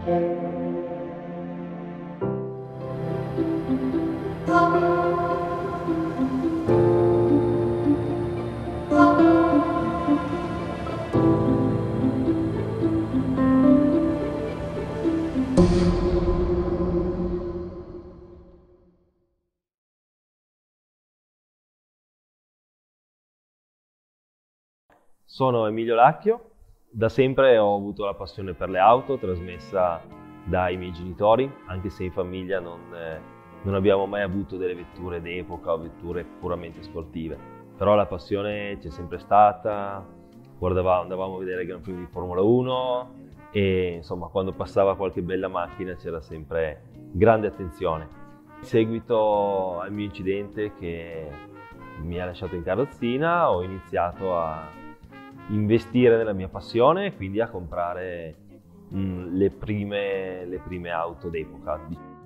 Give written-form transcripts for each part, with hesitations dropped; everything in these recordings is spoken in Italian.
Sono Emilio Lacchio, da sempre ho avuto la passione per le auto, trasmessa dai miei genitori, anche se in famiglia non abbiamo mai avuto delle vetture d'epoca o vetture puramente sportive. Però la passione c'è sempre stata, andavamo a vedere Gran Premi di Formula 1 e insomma quando passava qualche bella macchina c'era sempre grande attenzione. In seguito al mio incidente che mi ha lasciato in carrozzina ho iniziato a investire nella mia passione e quindi a comprare le prime auto d'epoca.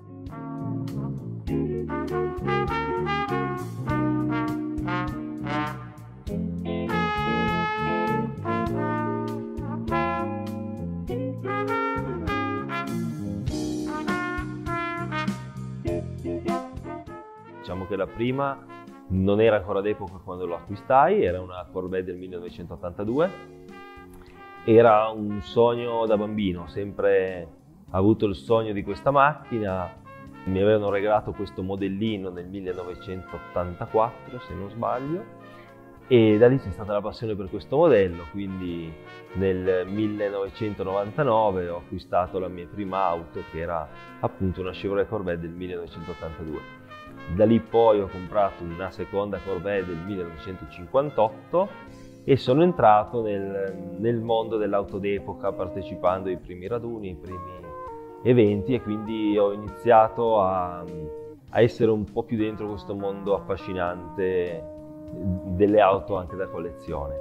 Diciamo che la prima non era ancora d'epoca quando lo acquistai, era una Corvette del 1982. Era un sogno da bambino, ho sempre avuto il sogno di questa macchina. Mi avevano regalato questo modellino nel 1984, se non sbaglio, e da lì c'è stata la passione per questo modello, quindi nel 1999 ho acquistato la mia prima auto, che era appunto una Chevrolet Corvette del 1982. Da lì poi ho comprato una seconda Corvette del 1958 e sono entrato nel mondo dell'auto d'epoca partecipando ai primi raduni, ai primi eventi, e quindi ho iniziato a essere un po' più dentro questo mondo affascinante delle auto anche da collezione.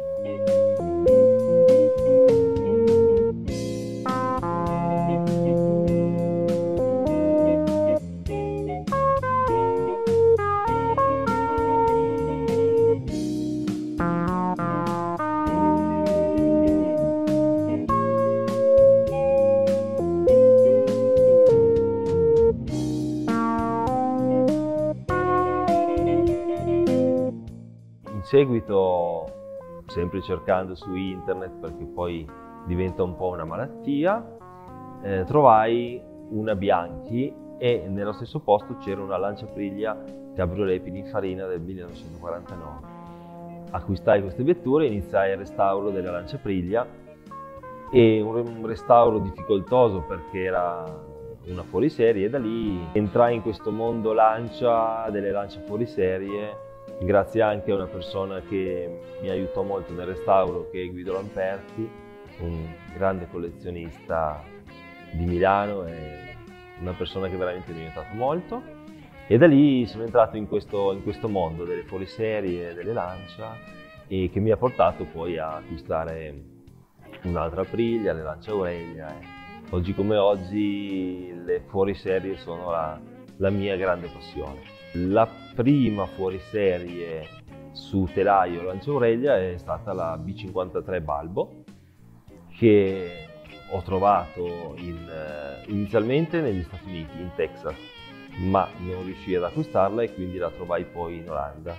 In seguito, sempre cercando su internet, perché poi diventa un po' una malattia, trovai una Bianchi e nello stesso posto c'era una Lanciapriglia Cabriolet Pininfarina del 1949. Acquistai queste vetture e iniziai il restauro della Lanciapriglia, e un restauro difficoltoso perché era una fuoriserie, e da lì entrai in questo mondo Lancia, delle Lancia fuoriserie, grazie anche a una persona che mi aiutò molto nel restauro, che è Guido Lamperti, un grande collezionista di Milano e una persona che veramente mi ha aiutato molto. E da lì sono entrato in questo mondo delle fuoriserie, delle Lancia, e che mi ha portato poi a acquistare un'altra Aprilia, le Lancia Aurelia. Oggi come oggi le fuoriserie sono la mia grande passione. La prima fuoriserie su telaio Lancia Aurelia è stata la B53 Balbo, che ho trovato inizialmente negli Stati Uniti, in Texas, ma non riuscii ad acquistarla e quindi la trovai poi in Olanda.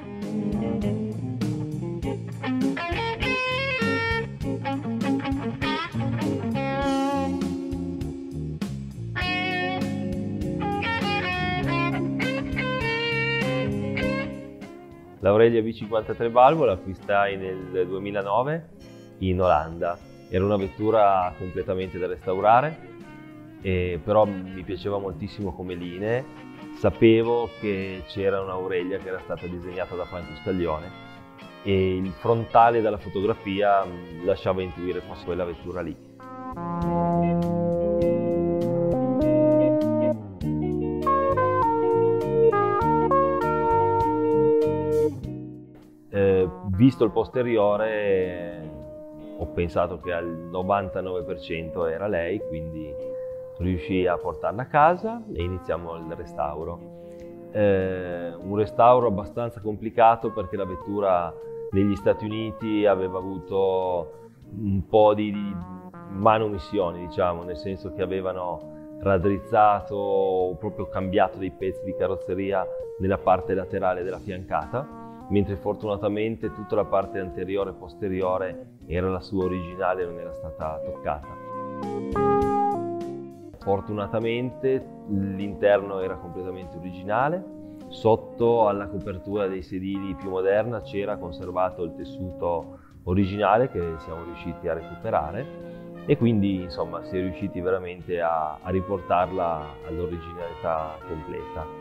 L'Aurelia V53 Balbo l'acquistai nel 2009 in Olanda. Era una vettura completamente da restaurare, però mi piaceva moltissimo come linee. Sapevo che c'era un'Aurelia che era stata disegnata da Franco Scaglione e il frontale dalla fotografia lasciava intuire fosse quella vettura lì. Visto il posteriore ho pensato che al 99% era lei, quindi riuscii a portarla a casa e iniziamo il restauro. Un restauro abbastanza complicato perché la vettura negli Stati Uniti aveva avuto un po' di manomissioni, diciamo, nel senso che avevano raddrizzato o proprio cambiato dei pezzi di carrozzeria nella parte laterale della fiancata, mentre fortunatamente tutta la parte anteriore e posteriore era la sua originale e non era stata toccata. Fortunatamente l'interno era completamente originale, sotto alla copertura dei sedili più moderna c'era conservato il tessuto originale che siamo riusciti a recuperare, e quindi insomma si è riusciti veramente a riportarla all'originalità completa.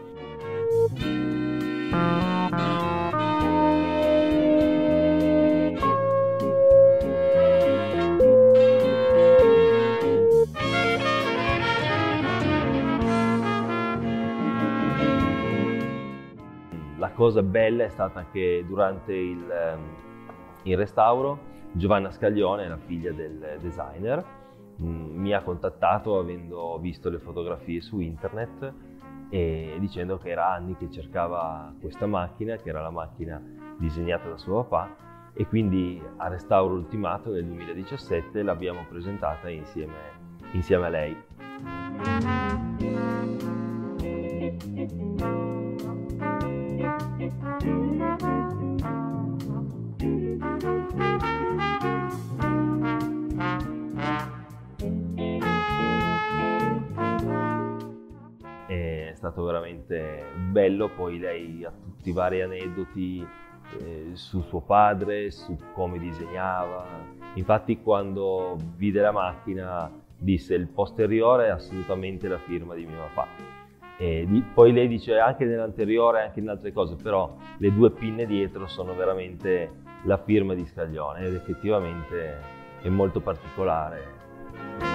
La cosa bella è stata che durante il restauro Giovanna Scaglione, la figlia del designer, mi ha contattato avendo visto le fotografie su internet e dicendo che era anni che cercava questa macchina, che era la macchina disegnata da suo papà, e quindi a Restauro Ultimato nel 2017 l'abbiamo presentata insieme a lei. È stato veramente bello, poi lei ha tutti i vari aneddoti su suo padre, su come disegnava. Infatti quando vide la macchina disse: il posteriore è assolutamente la firma di mio papà. Poi lei dice anche nell'anteriore, anche in altre cose, però le due pinne dietro sono veramente la firma di Scaglione, ed effettivamente è molto particolare.